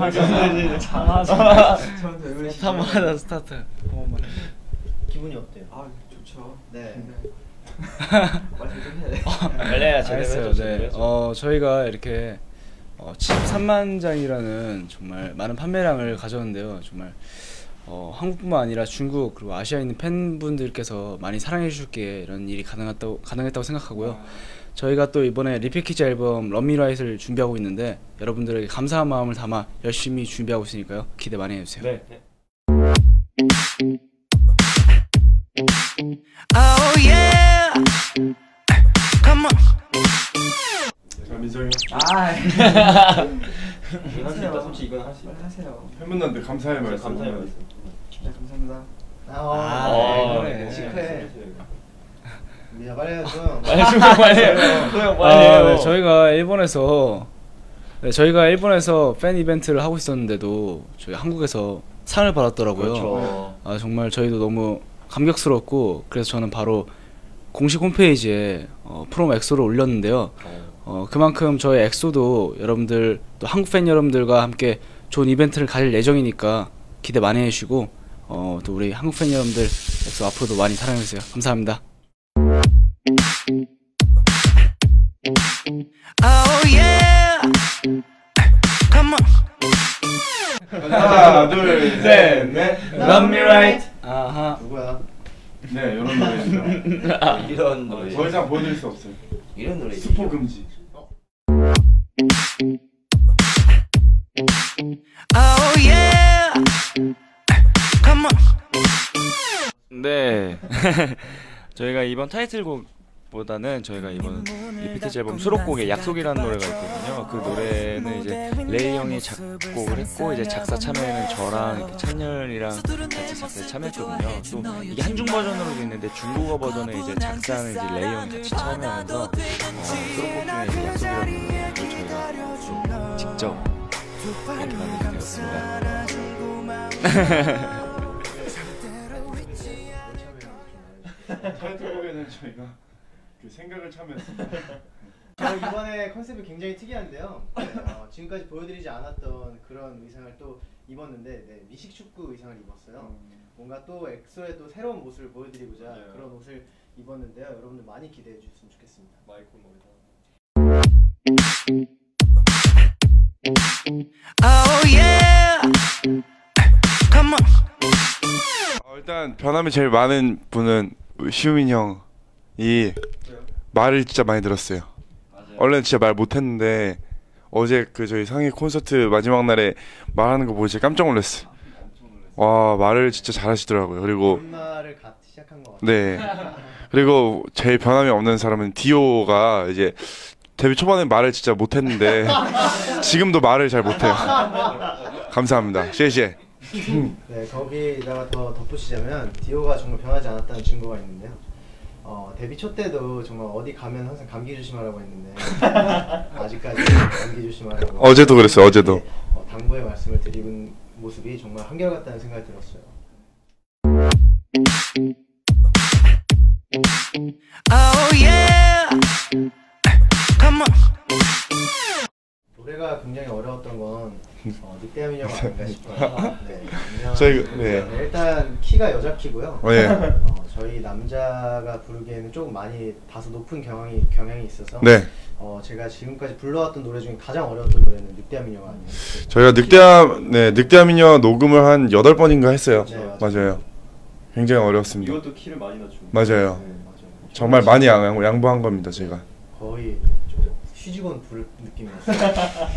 스타마다 스타트. 기분이 어때요? 아 좋죠. 네. 말씀 좀 해야 돼. 원래 잘했어요. 네. 저희가 이렇게 73만 장이라는 정말 많은 판매량을 가져왔는데요. 정말 한국뿐만 아니라 중국 그리고 아시아에 있는 팬분들께서 많이 사랑해 주셨기에 이런 일이 가능했다고 생각하고요. 저희가 또 이번에 리패키지 앨범 런미라잇을 준비하고 있는데 여러분들에게 감사한 마음을 담아 열심히 준비하고 있으니까요. 기대 많이 해주세요. 네. Oh yeah, come on. 자 민성이. 이건 할수 있다. 솔직히 이건 할 수 있다. 하세요. 팬분들한테 감사의 말씀. 감사의 말씀. 네, 감사합니다. 그래. 시크해. 미야 빨리 해줘. 네, 저희가 일본에서 팬 이벤트를 하고 있었는데도 저희 한국에서 상을 받았더라고요. 그렇죠. 정말 저희도 너무 감격스럽고 그래서 저는 바로 공식 홈페이지에 프롬 엑소를 올렸는데요. 그만큼 저희 엑소도 여러분들 또 한국 팬 여러분들과 함께 좋은 이벤트를 가질 예정이니까 기대 많이 해주시고 또 우리 한국 팬 여러분들 엑소 앞으로도 많이 사랑해주세요. 감사합니다. Oh yeah, come on. 하나 둘 셋 넷. Love me right. 아하. 누구야? 네 이런 노래입니다. 이런 노래. 더 이상 보여드릴 수 없어요. 이런 노래. 스포 금지. Oh yeah, come on. 네. 저희가 이번 타이틀곡보다는 저희가 이번 리피트 앨범 수록곡에 약속이라는 노래가 있거든요. 그 노래는 이제 레이 형이 작곡을 했고 이제 작사 참여에는 저랑 이렇게 찬열이랑 같이 작사에 참여했거든요. 또 이게 한중 버전으로도 있는데 중국어 버전에 이제 작사는 이제 레이 형이 같이 참여하면서 수록곡 중에 이제 약속이라는 노래를 저희가 좀 직접 이렇게 만들게 되었습니다. 타이틀곡에는 저희가 그 생각을 참여했습니다. 이번에 컨셉이 굉장히 특이한데요. 지금까지 보여드리지 않았던 그런 의상을 또 입었는데 미식축구 의상을 입었어요. 뭔가 또 엑소의 또 새로운 모습을 보여드리고자 그런 옷을 입었는데요. 여러분들 많이 기대해 주셨으면 좋겠습니다. 마이크 머리다. Oh yeah, come on. 일단 변함이 제일 많은 분은 시우민 형이 말을 진짜 많이 들었어요. 원래는 진짜 말 못했는데 어제 그 저희 상해 콘서트 마지막 날에 말하는 거 보고 진짜 깜짝 놀랐어. 와 말을 진짜 잘하시더라고요. 그리고 말을 같이 시작한 것 같아요. 네. 그리고 제일 변함이 없는 사람은 디오가 이제 데뷔 초반에 말을 진짜 못했는데 지금도 말을 잘 못해요. 감사합니다.谢谢. 네, 거기다가 더 덧붙이자면 디오가 정말 변하지 않았다는 증거가 있는데요. 데뷔 초 때도 정말 어디 가면 항상 감기 조심하라고 했는데 아직까지 감기 조심하라고. 어제도 그랬어요. 어제도. 당부의 말씀을 드리는 모습이 정말 한결같다는 생각이 들었어요. Oh yeah, come on. 노래가 굉장히 어려웠던 건 늑대함 인형 아닌가 싶어요. 네. 일단 키가 여자 키고요. 네. 저희 남자가 부르기에는 조금 많이 다소 높은 경향이 있어서 네. 제가 지금까지 불러왔던 노래 중에 가장 어려웠던 노래는 늑대함 인형 아니에요. 저희가 늑대함 인형 녹음을 한 8번인가 했어요. 네, 맞아요. 굉장히 어려웠습니다. 이것도 키를 많이 낮추고. 맞아요. 네, 맞아요. 정말 많이 양보한 겁니다, 제가. 거의 좀 휴직원 부를 느낌이었어요.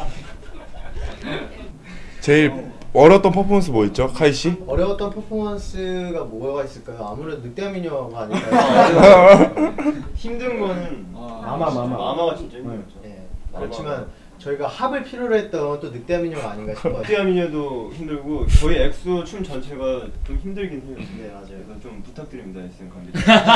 제일 어려웠던 퍼포먼스 뭐 있죠? 카이 씨? 어려웠던 퍼포먼스가 뭐가 있을까요? 아무래도 늑대함 인형가 아닐까요? 힘든 거는 마마가 진짜 힘들었죠. 네. 그렇지만 저희가 합을 필요로 했던 또 늑대함 인형 아닌가 싶어요. 늑대함 인형도 힘들고 저희 엑소 춤 전체가 좀 힘들긴 해요. 네, 맞아요. 그래서 좀 부탁드립니다, SM 관계자.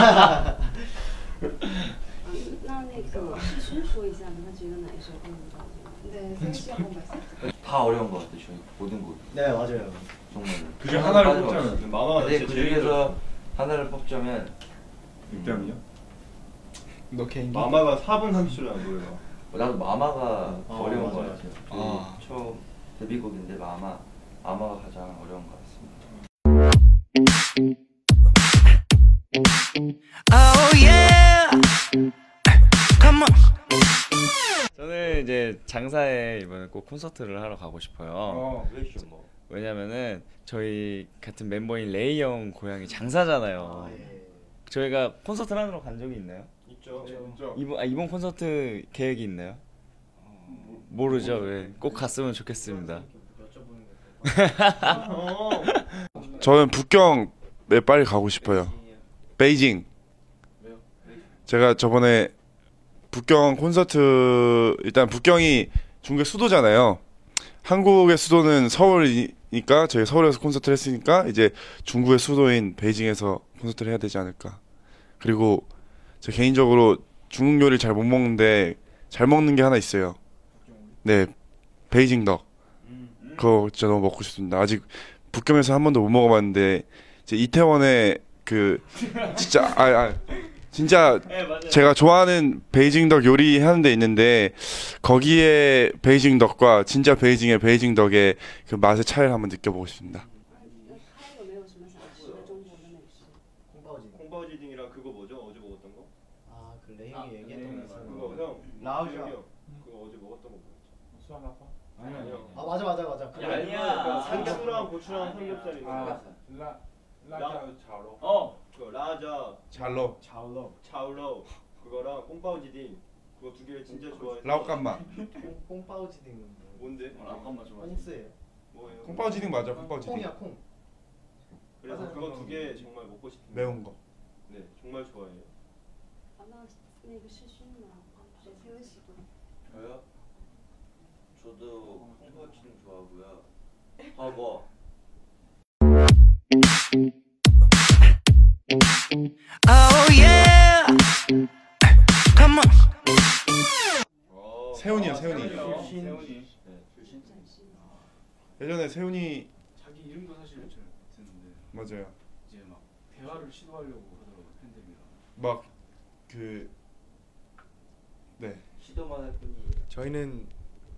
那个世勋说一下，你们觉得哪一首更高级？ 네, 다 어려운 것 같아요, 저희 모든 곡. 네, 맞아요. 정말. 그중 하나를 뽑자면 마마가 진짜 제일 힘들어요. 하나를 뽑자면 늑대함이요? 너 개인기? 마마가 4분 30초라는 노래가. 나도 마마가 어려운 거 맞아요. 같아요. 처음 데뷔곡인데 아마가 가장 어려운 것 같습니다. Oh yeah. Come on. 저는 이제 장사에 이번에 꼭 콘서트를 하러 가고 싶어요. 왜죠 뭐? 왜냐면은 저희 같은 멤버인 레이 형 고향이 장사잖아요. 저희가 콘서트를 하러 간 적이 있나요? 있죠. 이번 콘서트 계획이 있나요? 모르죠. 왜? 꼭 갔으면 좋겠습니다. 저는 북경에 빨리 가고 싶어요. 베이징. 제가 저번에 북경 콘서트, 일단 북경이 중국의 수도잖아요. 한국의 수도는 서울이니까 저희 서울에서 콘서트를 했으니까 이제 중국의 수도인 베이징에서 콘서트를 해야 되지 않을까. 그리고 저 개인적으로 중국 요리를 잘 못 먹는데 잘 먹는 게 하나 있어요. 네, 베이징 덕. 그거 진짜 너무 먹고 싶습니다. 아직 북경에서 한 번도 못 먹어봤는데 이제 이태원에 그 진짜 진짜 제가 좋아하는 베이징 덕 요리 하는 데 있는데 거기에 베이징 덕과 진짜 베이징의 베이징 덕의 그 맛의 차이를 한번 느껴보고 싶습니다. 那有没有什么想吃的中国的美食？ 콩바오지딩이랑 그거 뭐죠? 어제 먹었던 거? 그 레이형이 얘기했던 거 그거 형 라우지아. 그거 어제 먹었던 거 뭐였죠? 수아나파? 아니요. 맞아. 그거 아니야. 삼겹랑 고추랑 삼겹살이 라자 자로. 그 라자 잘로. 차울러 그거랑 콩바오지딩 그거 두 개 진짜 좋아해. 라오깐마. 콩파우지딩은 뭔데? 콩스예요. 뭐예요? 콩파오지딩 맞아. 콩파오지딩. 콩이야 콩. 그래서 그거 두 개 정말 먹고 싶은데. 매운 거. 네, 정말 좋아해요. 那个是熏吗？谁最有喜欢？ 저요? 저도 콩밥치는 좋아하고요. 뭐? Oh yeah. Come on. 세훈이요, 세훈이. 세훈이. 예전에 세훈이 자기 이름도 사실 잘 못했는데 맞아요. 이제 막 대화를 시도하려고 하더라고요 팬들이랑. 막 그 네. 시도만 할 뿐이. 저희는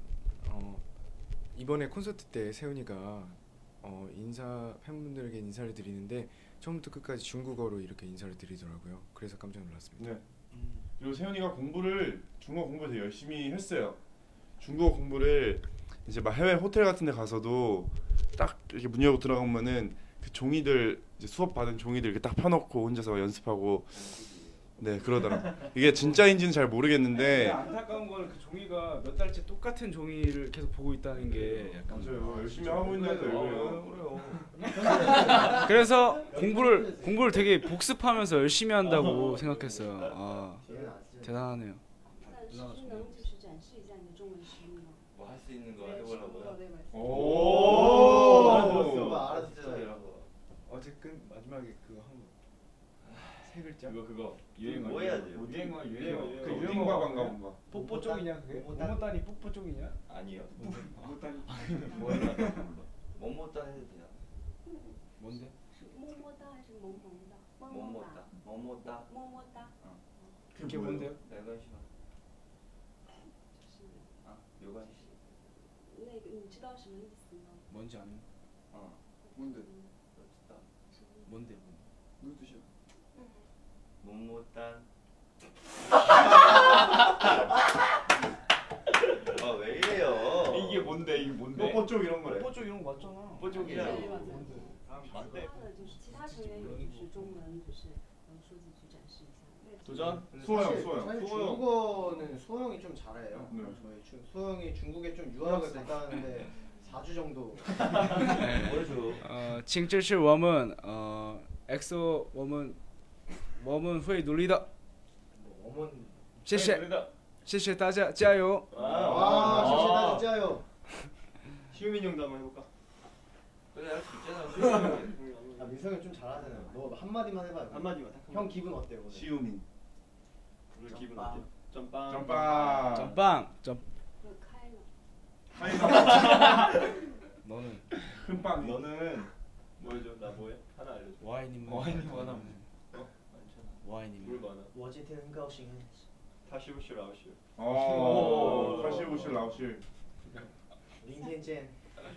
이번에 콘서트 때 세훈이가 팬분들에게 인사를 드리는데 처음부터 끝까지 중국어로 이렇게 인사를 드리더라고요. 그래서 깜짝 놀랐습니다. 네. 그리고 세훈이가 중국어 공부를 되게 열심히 했어요. 중국어 공부를 이제 막 해외 호텔 같은 데 가서도 딱 이렇게 문 열고 들어가면은 그 종이들 이제 수업 받은 종이들 이렇게 딱 펴놓고 혼자서 연습하고 네 그러더라고. 이게 진짜인지는 잘 모르겠는데 안타까운 거는 그 종이가 몇 달째 똑같은 종이를 계속 보고 있다는 게 약간 맞아요. 열심히 하고 있는데 왜 그래요? 그래서 공부를 되게 복습하면서 열심히 한다고 생각했어요. 대단하네요. 那诗诗能就是展示一下你的中文实力吗？ 뭐 할 수 있는 거 해보려고요. 오. 알았어요. 어쨌든 마지막에 그거 한 세 글자. 그거 유행어 뭐 해야 돼요? 유행어. 그 유행어 반가 뭔가. 뽀뽀 쪽이냐 그게? 모모단이 뽀뽀 쪽이냐? 아니요. 모모단이 뭐뭐따 해도 돼요. 뭔데? 是么么哒还是萌萌哒？么么 뭐뭐따. 哒， 뭐뭐따. 么么哒。 그게 뭔데요? 내가 싫어. 就是 요가. 那个你知道什么意思吗？ 뭔지 아는? 뭔데? 뭔데? 뭐뭐따. 왜 이래요? 이게 뭔데? 뽀뽀 쪽 이런 거래. 뽀뽀 쪽 이런 거 맞잖아. 뽀 쪽이야. 对，他的就是其他成员有就是中文，就是说几句展示一下。 도전? 수호형. 사실 중국어는 수호형이 좀 잘해요. 네. 저희 수호형이 중국에 좀 유학을 갔다 왔는데 4주 정도. 보여줘. 请支持我们EXO 我们会努力的 어머니. 谢谢大家加油 와, 진짜요. 시우민 형도 한번 해볼까? 그래 할 수 있잖아. 민성이 좀 잘하잖아요. 너 한마디만 해봐요. 한마디만 딱. 형 기분 어때요 오늘? 시우민. 오늘 기분 어때? 점빵. 점빵. 점빵 会开了。 너는 큰빵. 너는 뭐해줘? 나 뭐해? 하나 알려줘. 와인님 하나 와인님 물 많아. 我今天很高兴。 타시우슈 라우슈. 타시우실 라우실. 明天见。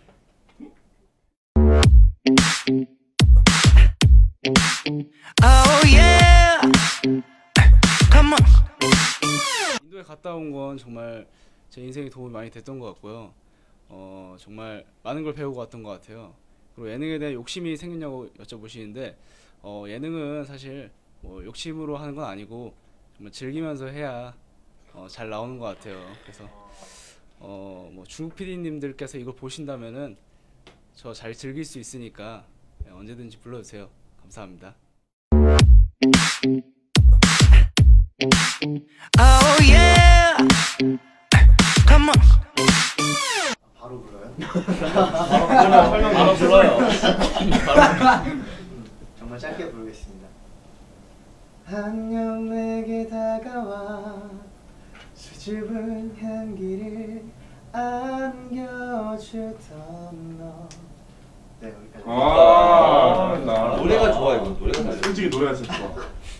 Oh yeah. Come on. 인도에 갔다 온 건 정말 제 인생에 도움이 많이 됐던 것 같고요. 정말 많은 걸 배우고 왔던 것 같아요. 그리고 예능에 대한 욕심이 생겼냐고 여쭤보시는데 예능은 사실 뭐 욕심으로 하는 건 아니고 정말 즐기면서 해야 잘 나오는 것 같아요. 그래서 뭐 중국 PD님들께서 이걸 보신다면은 저 잘 즐길 수 있으니까 언제든지 불러주세요. 감사합니다. Oh yeah. Come on. 바로 불러요? 바로 불러요. 정말 짧게 부르겠습니다. 안녕 내게 다가와 수줍은 향기를 안겨주던 너. 네 여기까지. 노래가 좋아 이거. 노래가 잘. 솔직히 노래가 진짜 좋아.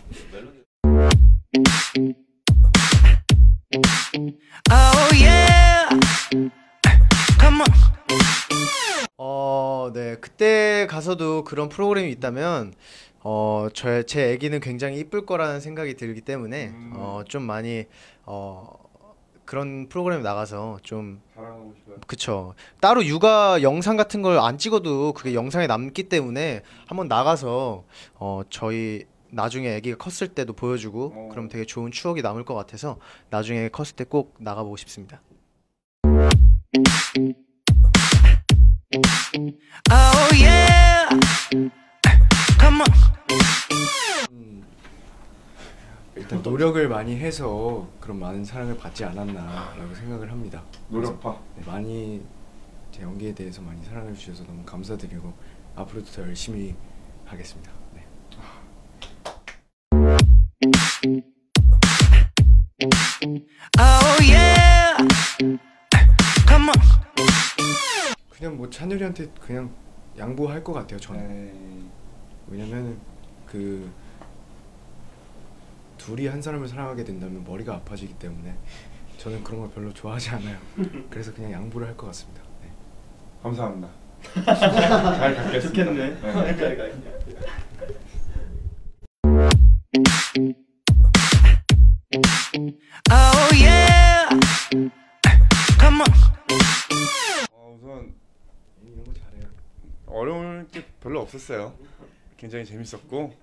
Oh yeah. Come on. 네 그때 가서도 그런 프로그램이 있다면 제 아기는 굉장히 이쁠 거라는 생각이 들기 때문에 좀 많이 그런 프로그램에 나가서 좀 자랑하고 싶어요. 그쵸. 따로 육아 영상 같은 걸 안 찍어도 그게 영상에 남기 때문에 한번 나가서 저희 나중에 아기가 컸을 때도 보여주고 그럼 되게 좋은 추억이 남을 것 같아서 나중에 컸을 때 꼭 나가보고 싶습니다. Oh yeah. Come on. 일단 노력을 많이 해서 그런 많은 사랑을 받지 않았나라고 생각을 합니다. 노력파. 네, 많이 제 연기에 대해서 많이 사랑해 주셔서 너무 감사드리고 앞으로도 더 열심히 하겠습니다. 네. Oh yeah. Come on. 그냥 뭐 찬열이한테 그냥 양보할 것 같아요. 저는. 왜냐면 그 둘이 한 사람을 사랑하게 된다면 머리가 아파지기 때문에 저는 그런 걸 별로 좋아하지 않아요. 그래서 그냥 양보를 할 것 같습니다. 네. 감사합니다. 잘 갖겠습니다. 좋겠네. 잘 가겠네. Oh yeah. Come on. 우선 이런 거 잘해요. 어려울 게 별로 없었어요. 굉장히 재밌었고,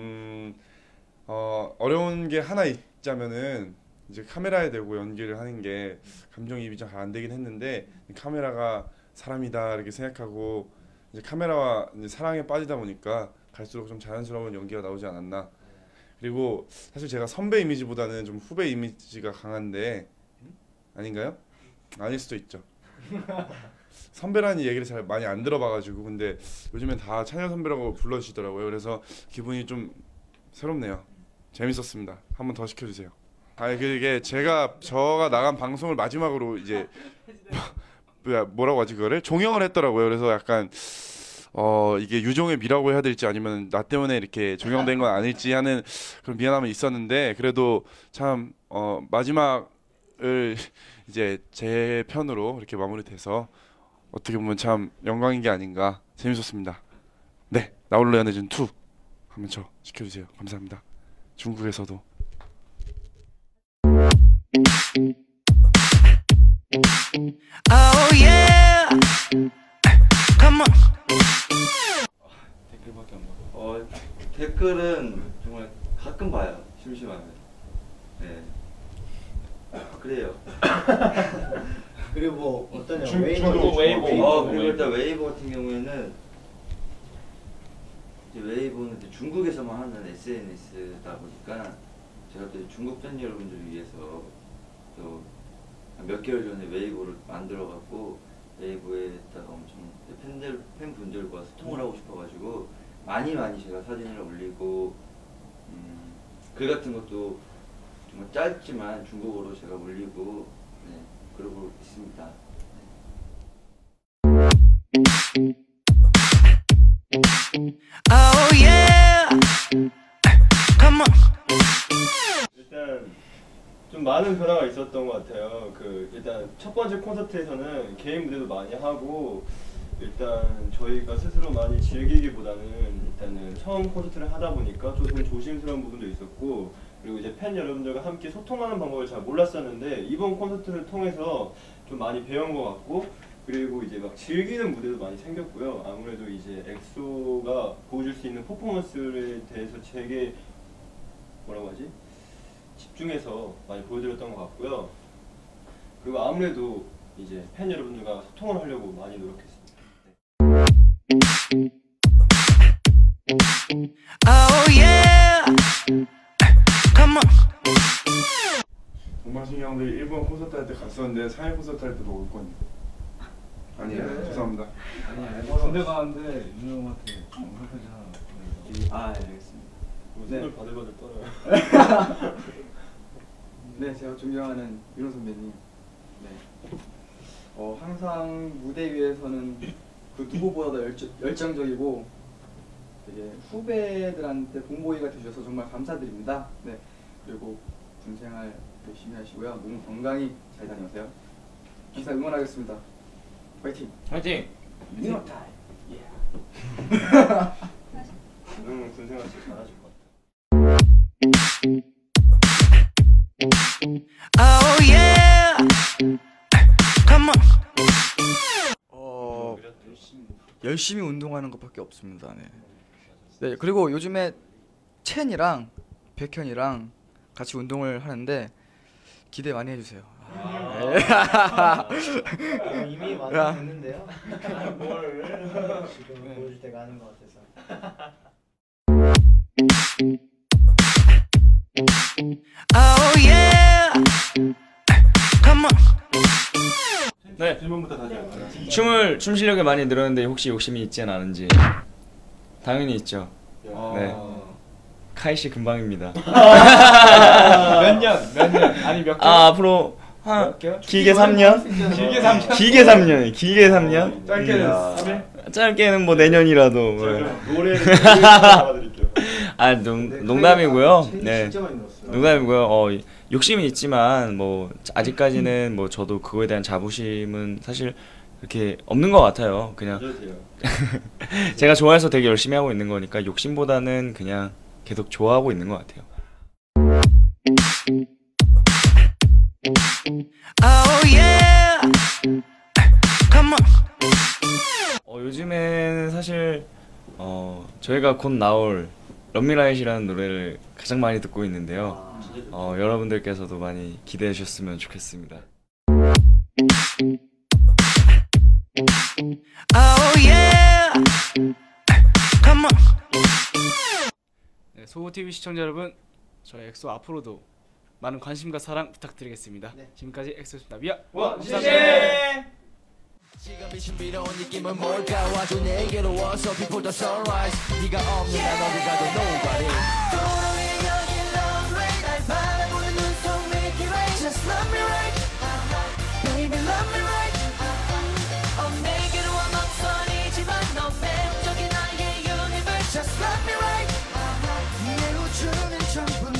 어려운 게 하나 있자면은 이제 카메라에 대고 연기를 하는 게 감정이입이 잘 안 되긴 했는데 카메라가 사람이다 이렇게 생각하고 이제 카메라와 이제 사랑에 빠지다 보니까 갈수록 좀 자연스러운 연기가 나오지 않았나. 그리고 사실 제가 선배 이미지보다는 좀 후배 이미지가 강한데 아닌가요? 아닐 수도 있죠. 선배라는 얘기를 잘 많이 안 들어봐가지고 근데 요즘엔 다 찬열 선배라고 불러주시더라고요. 그래서 기분이 좀 새롭네요. 재밌었습니다. 한 번 더 시켜주세요. 아니 그게 저가 나간 방송을 마지막으로 이제 뭐라고 하지 그거를 종영을 했더라고요. 그래서 약간 이게 유종의 미라고 해야 될지 아니면 나 때문에 이렇게 종영된 건 아닐지 하는 그런 미안함이 있었는데 그래도 참 마지막을 이제 제 편으로 이렇게 마무리돼서 어떻게 보면 참 영광인 게 아닌가. 재밌었습니다. 네, 나홀로 연애준 2 한번 저 시켜주세요. 감사합니다. 중국에서도. Oh yeah. Come on. 댓글밖에 안 봐. 댓글은 정말 가끔 봐요. 심심하면. 네. 그래요. 그리고 뭐 어떠냐 중국 웨이보. 그리고 일단 웨이보 같은 경우에는 이제 웨이보는 이제 중국에서만 하는 SNS다 보니까 제가 또 중국 팬 여러분들을 위해서 또 몇 개월 전에 웨이보를 만들어 갖고 웨이보에다가 엄청 팬분들과 소통을 하고 싶어가지고 많이 제가 사진을 올리고 글 같은 것도 정말 짧지만 중국어로 제가 올리고 네, 그러고 있습니다. Oh yeah. Come on. 일단 좀 많은 변화가 있었던 것 같아요. 일단 첫 번째 콘서트에서는 개인 무대도 많이 하고 일단 저희가 스스로 많이 즐기기보다는 일단은 처음 콘서트를 하다 보니까 조금 조심스러운 부분도 있었고, 그리고 이제 팬 여러분들과 함께 소통하는 방법을 잘 몰랐었는데 이번 콘서트를 통해서 좀 많이 배운 것 같고, 그리고 이제 막 즐기는 무대도 많이 생겼고요. 아무래도 이제 엑소가 보여줄 수 있는 퍼포먼스에 대해서 되게 뭐라고 하지? 집중해서 많이 보여드렸던 것 같고요. 그리고 아무래도 이제 팬 여러분들과 소통을 하려고 많이 노력했습니다. Oh yeah. Come on. 동방신기 형들이 일본 콘서트 할 때 갔었는데 상해 콘서트 할 때 먹을 거니? 아니에요. 죄송합니다. 군대 가는데 윤호 형한테 영상편지 하나. 아, 네, 알겠습니다. 손을 바들바들 떨어요. 네, 제가 존경하는 윤호 선배님. 네. 항상 무대 위에서는 그 누구보다도 열정적이고 되게 후배들한테 본보기가 되셔서 정말 감사드립니다. 네. 그리고 군생활 열심히 하시고요. 몸 건강히 잘 다녀오세요. 항상 응원하겠습니다. 화이팅! 화이팅! 윤호 타임! 군생활 진짜 잘하실 것 같아요. Oh yeah. Come on. 열심히 운동하는 것밖에 없습니다. 네. 네, 그리고 요즘에 첸이랑 백현이랑 같이 운동을 하는데 기대 많이 해주세요. 이미 완성됐는데요. 뭘 지금 보여줄 때가 아닌 것 같아서. Oh yeah. Come on. 네. 질문부터 다시 할까요? 춤 실력이 많이 늘었는데 혹시 욕심이 있진 않은지? 당연히 있죠. 네. 카이 씨 금방입니다. 몇 년? 아니 몇 개? 앞으로 길게 3년? 길게 3년. 길게 3년? 짧게는 3일? 짧게는 뭐 내년이라도. 노래를 잡아드릴게요. 아, 농담이고요. 네. 진짜 많이 넣었어요. 농담이고요. 욕심이 있지만 뭐 아직까지는 뭐 저도 그거에 대한 자부심은 사실 그렇게 없는 것 같아요. 그냥 제가 좋아해서 되게 열심히 하고 있는 거니까 욕심보다는 그냥 계속 좋아하고 있는 것 같아요. Oh yeah. Come on. 요즘에는 사실 저희가 곧 나올 런미라잇이라는 노래를 가장 많이 듣고 있는데요. 여러분들께서도 많이 기대해 주셨으면 좋겠습니다. Oh yeah. Come on. 네, 소호TV 시청자 여러분, 저희 엑소 앞으로도 많은 관심과 사랑 부탁드리겠습니다. 네. 지금까지 엑소였습니다. 위아! 지금이 신비로운 느낌은 뭘까 와줘 내게로 와서 before the sunrise 네가 없는 난 어디 가도 nobody 도로에 여기 runway 날 바라보는 눈속 Milky Way just love me right baby love me right 내게로 와 막선이지만 너 매력적인 나의 universe just love me right 내 우주는 전부